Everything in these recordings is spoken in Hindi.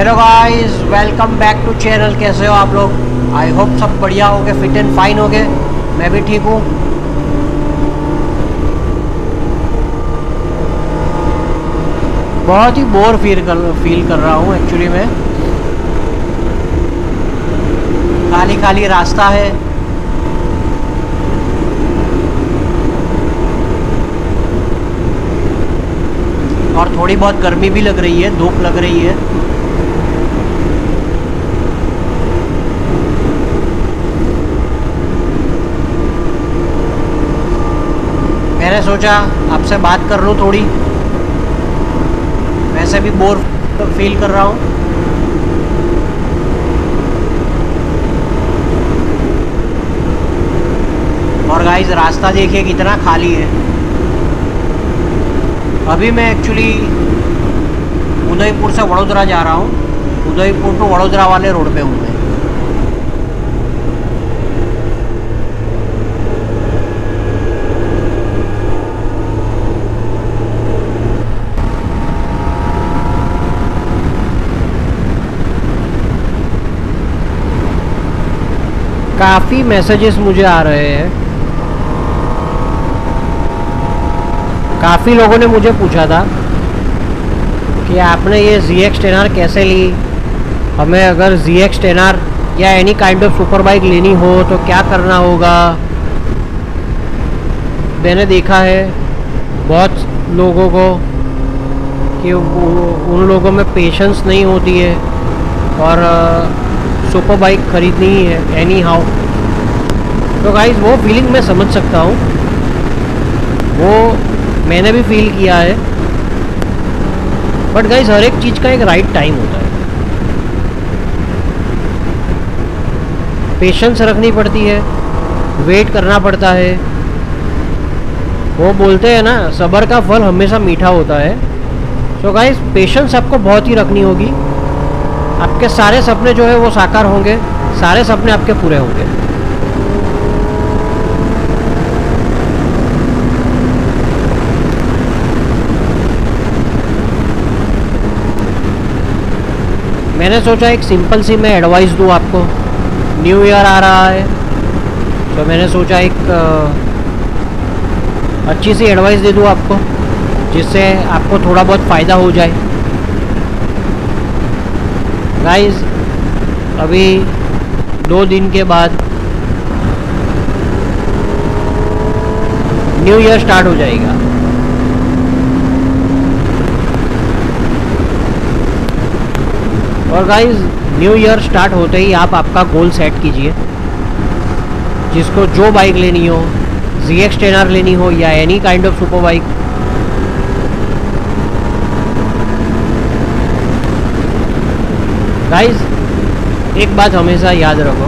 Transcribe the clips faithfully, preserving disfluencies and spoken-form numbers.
Hello guys, welcome back to channel. कैसे हो आप लोग? आई होप सब बढ़िया हो गए, फिट एंड फाइन हो गए। मैं भी ठीक हूँ। बहुत ही बोर फील कर फील कर रहा हूँ एक्चुअली मैं। खाली खाली रास्ता है। और थोड़ी बहुत गर्मी भी लग रही है, धूप लग रही है। मैंने सोचा आपसे बात कर लूँ थोड़ी। वैसे भी बोर फील कर रहा हूँ। और गाइस, रास्ता देखिए कितना खाली है। अभी मैं एक्चुअली उदयपुर से वडोदरा जा रहा हूँ। उदयपुर टू वडोदरा वाले रोड पे हूँ मैं। काफ़ी मैसेजेस मुझे आ रहे हैं। काफ़ी लोगों ने मुझे पूछा था कि आपने ये Z X टेन आर कैसे ली। हमें अगर Z X टेन आर या any kind of super bike लेनी हो तो क्या करना होगा। मैंने देखा है बहुत लोगों को कि उन लोगों में पेशेंस नहीं होती है और सुपर बाइक खरीदनी ही है एनी हाउ। तो गाइस, वो फीलिंग मैं समझ सकता हूँ, वो मैंने भी फील किया है। बट गाइस, हर एक चीज़ का एक राइट टाइम होता है। पेशेंस रखनी पड़ती है, वेट करना पड़ता है। वो बोलते हैं ना, सब्र का फल हमेशा मीठा होता है। तो गाइस, पेशेंस आपको बहुत ही रखनी होगी। आपके सारे सपने जो है वो साकार होंगे, सारे सपने आपके पूरे होंगे। मैंने सोचा एक सिंपल सी मैं एडवाइस दूँ आपको। न्यू ईयर आ रहा है तो मैंने सोचा एक अच्छी सी एडवाइस दे दूँ आपको, जिससे आपको थोड़ा बहुत फ़ायदा हो जाए। गाइस, अभी दो दिन के बाद न्यू ईयर स्टार्ट हो जाएगा। और गाइस, न्यू ईयर स्टार्ट होते ही आप आपका गोल सेट कीजिए। जिसको जो बाइक लेनी हो, Z X टेन आर लेनी हो या any kind of super bike, guys एक बात हमेशा याद रखो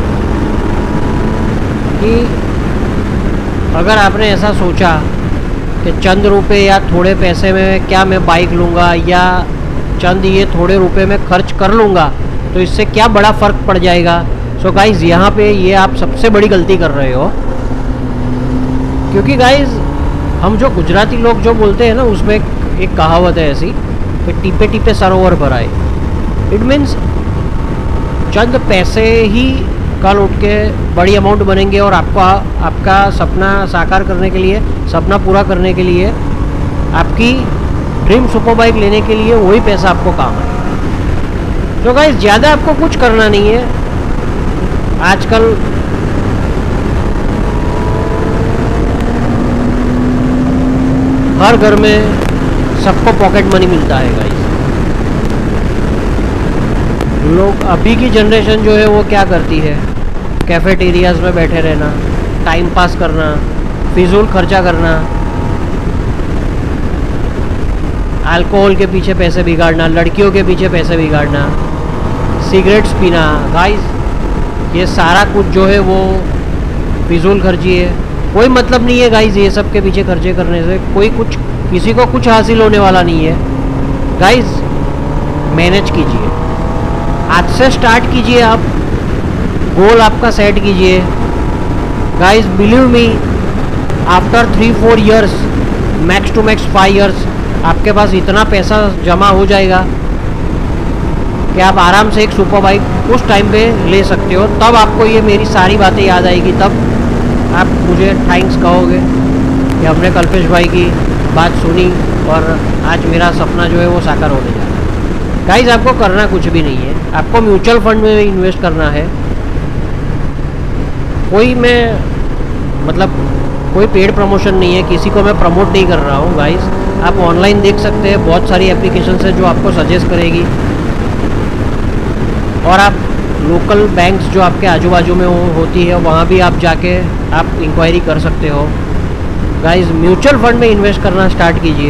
कि अगर आपने ऐसा सोचा कि चंद रुपए या थोड़े पैसे में क्या मैं बाइक लूँगा या चंद ये थोड़े रुपए में खर्च कर लूँगा तो इससे क्या बड़ा फ़र्क पड़ जाएगा। सो गाइस, यहाँ पे ये आप सबसे बड़ी गलती कर रहे हो। क्योंकि गाइस, हम जो गुजराती लोग जो बोलते हैं ना, उसमें एक, एक कहावत है ऐसी कि टीपे टीपे सरोवर भराए। इट मीन्स चंद पैसे ही कल उठ के बड़ी अमाउंट बनेंगे और आपको आपका सपना साकार करने के लिए, सपना पूरा करने के लिए, आपकी ड्रीम सुपर बाइक लेने के लिए वही पैसा आपको काम है। तो गाइस, ज़्यादा आपको कुछ करना नहीं है। आजकल हर घर में सबको पॉकेट मनी मिलता है गाइस। लोग अभी की जनरेशन जो है वो क्या करती है, कैफेटेरियाज में बैठे रहना, टाइम पास करना, फिजूल खर्चा करना, अल्कोहल के पीछे पैसे बिगाड़ना, लड़कियों के पीछे पैसे बिगाड़ना, सिगरेट्स पीना। गाइस, ये सारा कुछ जो है वो फिजूल खर्ची है। कोई मतलब नहीं है गाइस ये सब के पीछे खर्चे करने से। कोई कुछ, किसी को कुछ हासिल होने वाला नहीं है। गाइस, मैनेज कीजिए, आज से स्टार्ट कीजिए। आप गोल आपका सेट कीजिए। Guys, believe me, after three four years, max to max five years, आपके पास इतना पैसा जमा हो जाएगा कि आप आराम से एक सुपर बाइक उस टाइम पे ले सकते हो। तब आपको ये मेरी सारी बातें याद आएगी, तब आप मुझे थैंक्स कहोगे कि हमने कल्पेश भाई की बात सुनी और आज मेरा सपना जो है वो साकार होने जा रहा है। गाइस, आपको करना कुछ भी नहीं है, आपको म्यूचुअल फंड में इन्वेस्ट करना है। कोई मैं मतलब कोई पेड प्रमोशन नहीं है, किसी को मैं प्रमोट नहीं कर रहा हूँ गाइस। आप ऑनलाइन देख सकते हैं, बहुत सारी एप्लीकेशन है जो आपको सजेस्ट करेगी, और आप लोकल बैंक्स जो आपके आजू बाजू में हो, होती है वहाँ भी आप जाके आप इंक्वायरी कर सकते हो। गाइस, म्यूचुअल फंड में इन्वेस्ट करना स्टार्ट कीजिए,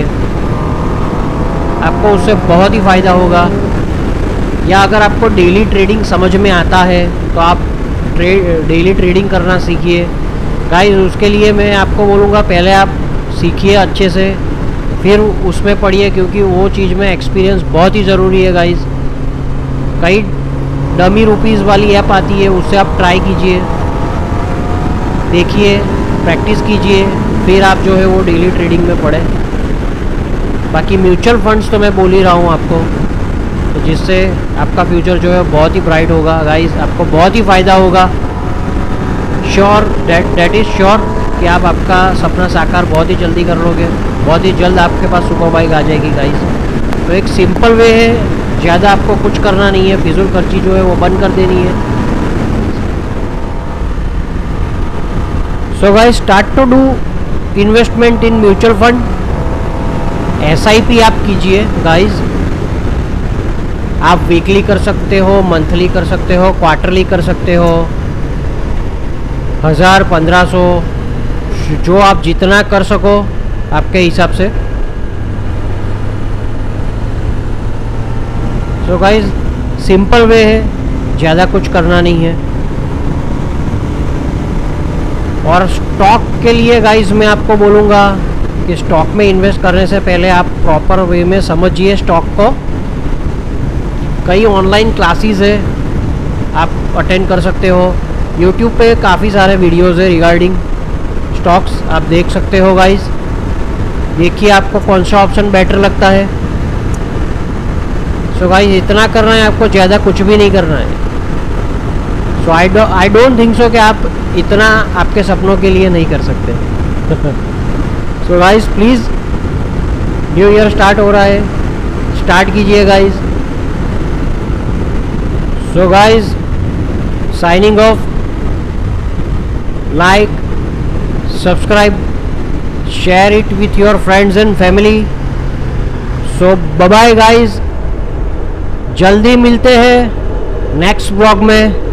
आपको उससे बहुत ही फ़ायदा होगा। या अगर आपको डेली ट्रेडिंग समझ में आता है तो आप ट्रे डेली ट्रेडिंग करना सीखिए। गाइस, उसके लिए मैं आपको बोलूँगा पहले आप सीखिए अच्छे से, फिर उसमें पढ़िए, क्योंकि वो चीज़ में एक्सपीरियंस बहुत ही ज़रूरी है गाइस। कई डमी रुपीज़ वाली ऐप आती है, उससे आप ट्राई कीजिए, देखिए, प्रैक्टिस कीजिए, फिर आप जो है वो डेली ट्रेडिंग में पढ़ें। बाकी म्यूचुअल फंड्स तो मैं बोल ही रहा हूँ आपको, तो जिससे आपका फ्यूचर जो है बहुत ही ब्राइट होगा गाइस, आपको बहुत ही फ़ायदा होगा। Sure that that is sure कि आप आपका सपना साकार बहुत ही जल्दी कर लोगे, बहुत ही जल्द आपके पास सुपर बाइक आ जाएगी गाइस। तो एक सिंपल वे है, ज़्यादा आपको कुछ करना नहीं है, फिजूल खर्ची जो है वो बंद कर देनी है। So guys, start to do investment in mutual fund. S I P आप कीजिए गाइस, आप वीकली कर सकते हो, मंथली कर सकते हो, क्वार्टरली कर सकते हो, हज़ार पंद्रह सौ जो आप जितना कर सको आपके हिसाब से। सो गाइस, सिंपल वे है, ज़्यादा कुछ करना नहीं है। और स्टॉक के लिए गाइस मैं आपको बोलूँगा कि स्टॉक में इन्वेस्ट करने से पहले आप प्रॉपर वे में समझिए स्टॉक को। कई ऑनलाइन क्लासेस है, आप अटेंड कर सकते हो। यूट्यूब पे काफ़ी सारे वीडियोज़ है रिगार्डिंग स्टॉक्स, आप देख सकते हो गाइस। देखिए आपको कौन सा ऑप्शन बेटर लगता है। सो गाइस, इतना करना है आपको, ज़्यादा कुछ भी नहीं करना है। So I do I don't think so कि आप इतना आपके सपनों के लिए नहीं कर सकते। So guys, please, new year start हो रहा है, स्टार्ट कीजिए guys. So guys, signing off. Like, subscribe, share it with your friends and family. So bye bye guys, जल्दी मिलते हैं नेक्स्ट ब्लॉग में।